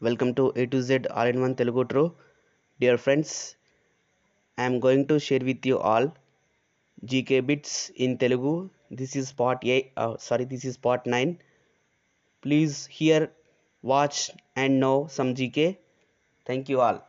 Welcome to A to Z All-in-One Telugu True. Dear friends, I am going to share with you all GK bits in Telugu. This is part 8. This is part 9. Please hear, watch, and know some GK. Thank you all.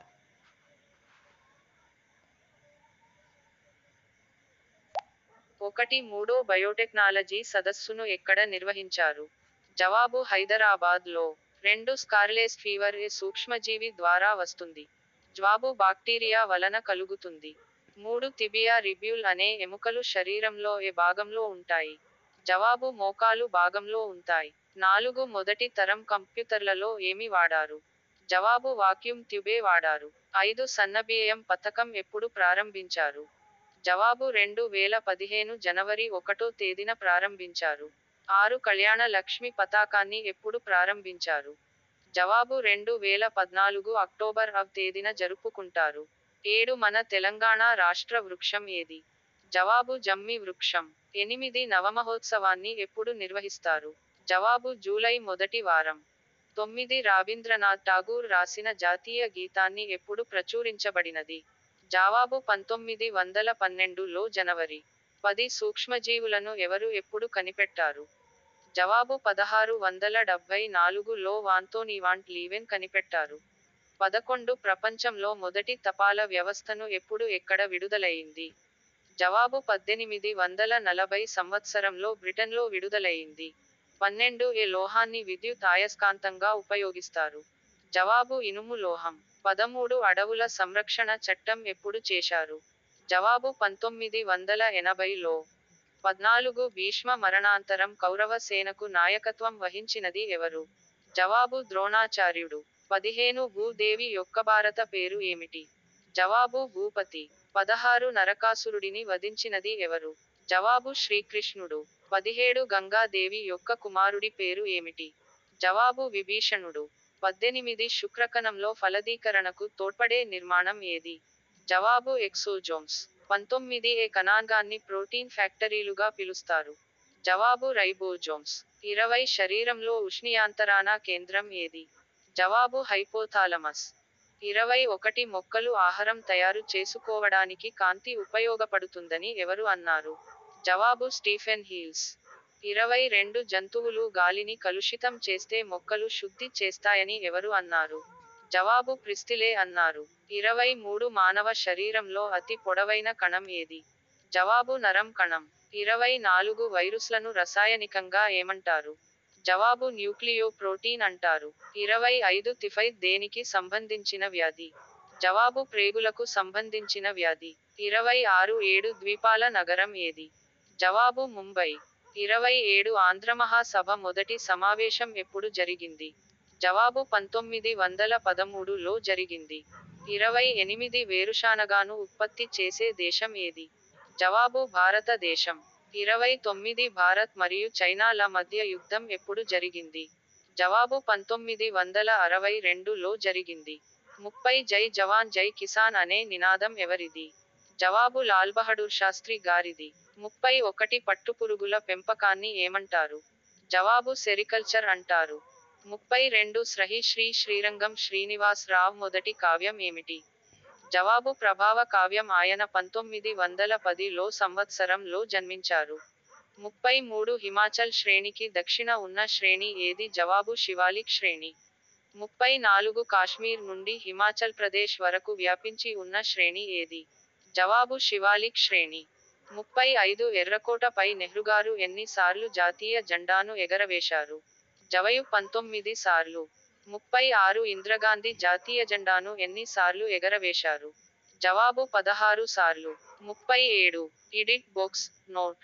ఒకటి మూడో biotechnology సదస్సును ఎక్కడ నిర్వహించారు? జవాబు హైదరాబాద్ లో. 2 scarless fever ఏ సూక్ష్మజీవి ద్వారా వస్తుంది. జవాబు బాక్టీరియా వలన కలుగుతుంది. 3 తిబియా రిబ్యూల్ అనే ఎముకలు శరీరంలో ఏ భాగంలో ఉంటాయి? జవాబు మోకాలు భాగంలో ఉంటాయి. 4 మొదటి తరం కంప్యూటర్లలో ఏమి వాడారు? జవాబు వాక్యూమ్ ట్యూబే వాడారు. 5 సన్నబియ్యం పథకం ఎప్పుడు ప్రారంభించారు? జవాబు 2015 జనవరి 1 తేదీన ప్రారంభించారు. 6 కళ్యాణ లక్ష్మి పతాకాన్ని ఎప్పుడు ప్రారంభించారు? జవాబు 2014 అక్టోబర్ తేదీన జరుపుకుంటారు. 7 మన తెలంగాణ రాష్ట్ర వృక్షం ఏది? జవాబు జమ్మి వృక్షం. 8 నవమహోత్సవాన్ని ఎప్పుడు నిర్వహిస్తారు? జవాబు జూలై మొదటి వారం. 9 రవీంద్రనాథ్ ఠాగూర్ రాసిన జాతీయ గీతాన్ని ఎప్పుడు ప్రచురించబడినది? జవాబు 1912 జనవరి. 10 సూక్ష్మజీవులను ఎవరు ఎప్పుడు కనిపెట్టారు? జవాబు 1674 ఆంథోనీ వాన్ లీవెన్ కనిపెట్టారు. 11 ప్రపంచంలో మొదటి తపాల వ్యవస్థను ఎప్పుడు ఎక్కడ విడుదలయ్యింది? జవాబు 1840 సంవత్సరంలో బ్రిటన్లో విడుదలయ్యింది. 12 ఏ లోహాన్ని విద్యుత్ అయస్కాంతంగా ఉపయోగిస్తారు? జవాబు ఇనుము లోహం. 13 అడవుల సంరక్షణ చట్టం ఎప్పుడు చేశారు? జవాబు 1980లో. 14 భీష్మ మరణాంతరం కౌరవ సేనకు నాయకత్వం వహించినది ఎవరు? జవాబు ద్రోణాచార్యుడు. 15 భూదేవి యొక్క భారత పేరు ఏమిటి? జవాబు భూపతి. 16 నరకాసురుడిని వధించినది ఎవరు? జవాబు శ్రీకృష్ణుడు. 17 గంగాదేవి యొక్క కుమారుడి పేరు ఏమిటి? జవాబు విభీషణుడు. 18 శుక్రకణంలో ఫలదీకరణకు తోడ్పడే నిర్మాణం ఏది? జవాబు ఎక్సోజోమ్స్. 19 ఏ కణాంగాన్ని ప్రోటీన్ ఫ్యాక్టరీలుగా పిలుస్తారు? జవాబు రైబోజోమ్స్. 20 శరీరంలో ఉష్ణియాంతరాణ కేంద్రం ఏది? జవాబు హైపోథాలమస్. 21 మొక్కలు ఆహారం తయారు చేసుకోవడానికి కాంతి ఉపయోగపడుతుందని ఎవరు అన్నారు? జవాబు స్టీఫెన్ హీల్స్. 22 జంతువులు గాలిని కలుషితం చేస్తే మొక్కలు శుద్ధి చేస్తాయని ఎవరు అన్నారు? జవాబు ప్రిస్టిలే అన్నారు. 23 మానవ శరీరంలో అతి పొడవైన కణం ఏది? జవాబు నరం కణం. 24 వైరస్లను రసాయనికంగా ఏమంటారు? జవాబు న్యూక్లియో ప్రోటీన్ అంటారు. 25 తిఫైడ్ దేనికి సంబంధించిన వ్యాధి? జవాబు ప్రేగులకు సంబంధించిన వ్యాధి. 26 7 ద్వీపాల నగరం ఏది? జవాబు ముంబై. 27 ఆంధ్రమహాసభ మొదటి సమావేశం ఎప్పుడు జరిగింది? జవాబు 1913లో జరిగింది. 28 వేరుశనగను ఉత్పత్తి చేసే దేశం ఏది? జవాబు భారతదేశం. 29 భారత్ మరియు చైనాల మధ్య యుద్ధం ఎప్పుడు జరిగింది? జవాబు 1962లో జరిగింది. 30 జై జవాన్ జై కిసాన్ అనే నినాదం ఎవరిది? జవాబు లాల్ బహదూర్ శాస్త్రి గారిది. 31 పట్టుపురుగుల పెంపకాన్ని ఏమంటారు? జవాబు సెరికల్చర్ అంటారు. 32 శ్రీ శ్రీరంగం శ్రీనివాస్ రావ్ మొదటి కావ్యం ఏమిటి? జవాబు ప్రభావ కావ్యం. ఆయన 1910లో సంవత్సరంలో జన్మించారు. 33 హిమాచల్ శ్రేణికి దక్షిణ ఉన్న శ్రేణి ఏది? జవాబు శివాలిక్ శ్రేణి. 34 కాశ్మీర్ నుండి హిమాచల్ ప్రదేశ్ వరకు వ్యాపించి ఉన్న శ్రేణి ఏది? జవాబు శివాలిక్ శ్రేణి. 35 ఎర్రకోటపై నెహ్రూగారు ఎన్ని సార్లు జాతీయ జెండాను ఎగరవేశారు? జవాబు 19 సార్లు. 36 ఇందిరాగాంధీ జాతీయ జెండాను ఎన్ని సార్లు ఎగరవేశారు? జవాబు 16 సార్లు. 37 ఎడిట్ బాక్స్ నోట్